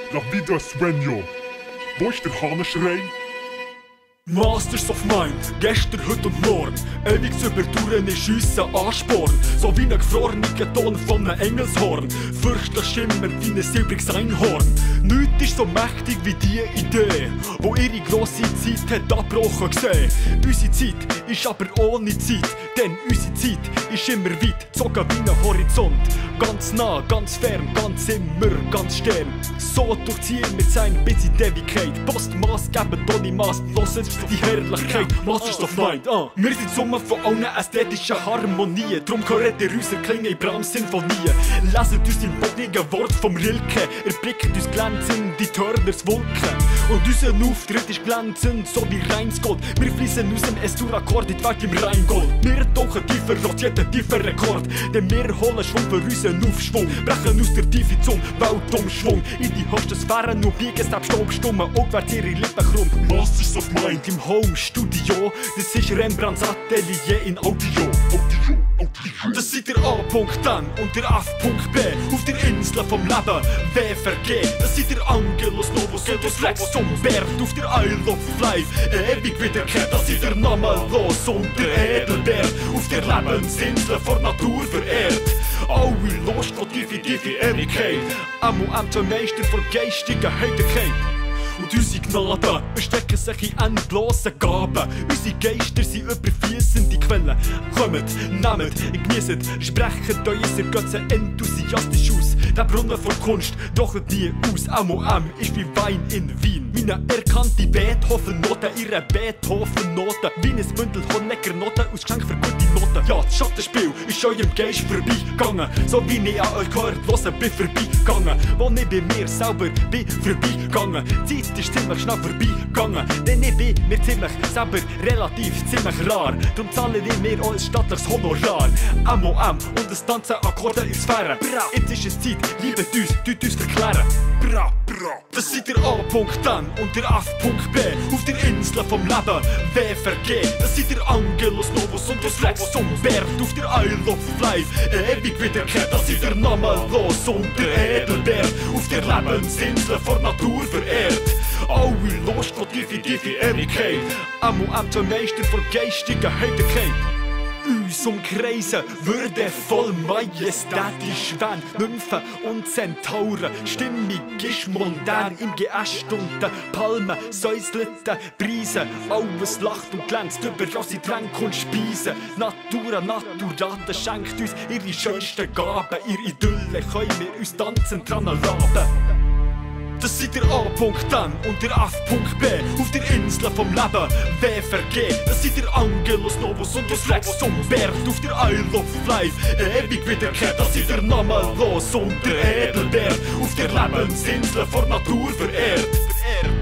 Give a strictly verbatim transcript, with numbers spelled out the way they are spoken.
La vida sueño. Wo ist der Hahnenschrei? Masters of Mind, gestern, heute und morgen. Ewig zu überdauern ist unser Ansporn. So wie ein gefrorener Ton von einem Engelshorn. Fürchtlich schimmert wie ein silbriges Einhorn. Nichts ist so mächtig wie die Idee, wo ihre grosse Zeit hat abgebrochen gesehen. Unsere Zeit ist aber ohne Zeit, denn unsere Zeit ist immer weit, gezogen wie ein Horizont. Ganz nah, ganz fern, ganz immer, ganz stern. So durchziehen wir sein bis in die Ewigkeit. Post maßgebend ohne Maß, loset die Herrlichkeit. Masters of Mind, uh. Wir sind die Summe von allen ästhetischen Harmonien. Drum gehört ihr unser Klingen in Brahms Sinfonien. Leset uns im bodigen Wort vom Rilke. Erblickt uns glänzend die Turners Wolken. Und unser Auftritt ist glänzend, so wie Reinsgold. Wir fließen aus dem S-Dur-Akkord in die Welt im Rheingold. Wir tauchen tiefer als jeder tiefer Rekord. Denn wir holen Schwung für unseren Aufschwung. Brechen aus der Tiefe zum Weltumschwung. In die höchsten Sphären und biegen selbst Stummen. Aufwärts ihre Lippen krumm. Masters of Mind im Home-Studio. Das ist Rembrandts Atelier in Audio. Audio, Audio. Das sind der A-Punkt dann und der F-Punkt B. Auf der Insel vom Leben, W V G. Das sind der Angelus Novus und das Lex zum Bert. Auf der Isle of Life, ewig wiederkehrt. Das sind der Namenlos und der Edelbär. Auf der Lebensinsel vor Natur verehrt. Alle Lust von tiefe, tiefe Ewigkeit. Ammo am zum Meister von geistiger Heiterkeit. Und unsere Gnaden bestecken sich in endlosen Gaben. Unsere Geister sind überfliessende Quellen. Kommt, nehmt, genießt, sprecht euer Götzen enthusiastisch aus. Der Brunnen von Kunst docht nie aus. M O M ist wie Wein in Wien. Meine erkannte Beethoven-Noten, ihre Beethoven-Noten. Wie ein Bündel Honecker-Noten aus Geschenk für gute Noten. Ja, das Schattenspiel ist eurem Geist vorbeigegangen. So wie ich an euch gehört hören bin vorbeigegangen. Wo ich bei mir selber bin vorbeigegangen. Die Zeit ist ziemlich schnell vorbeigegangen. Denn ich bin mir ziemlich selber relativ ziemlich rar. Darum zahle ich mir auch ein stattliches Honorar. M O M und das Tanzen Akkorde in Sphären. Jetzt ist es Zeit, liebet uns, tut uns verklären. Bra, bra. Das sind der A-Punkt dann und der F-Punkt B. Auf der Insel vom Leben, W V G. Das sind der Angelus Novus und das Lex zum Bert. Auf der Isle of Life, ewig wiederkehrt. Das sind der Namenlos und der Edelbär. Auf der Lebensinsel vor Natur verehrt. Alle Lust von tiefe, tiefe Ewigkeit. M O M zum Meister von geistiger Heiterkeit. Uns umkreisen würdevoll majestätisch Schwäne, Nymphen und Zentauren. Stimmig ist mondän im Geäst und den Palmen säuselten Preisen. Alles lacht und glänzt über rosse Tränke und Speisen. Natura Naturate schenkt uns ihre schönsten Gaben. Ihre Idylle können wir uns tanzend dran laben. Das sind der A-Punkt dann und der F-Punkt B. Auf der Insel vom Leben, W V G. Das sind der Angelus Novus und das Lex zum Bert. Auf der Isle of Life, ewig wiederkehrt. Das sind der Namenlos und der Edelbär. Auf der Lebensinsel vor Natur verehrt. verehrt.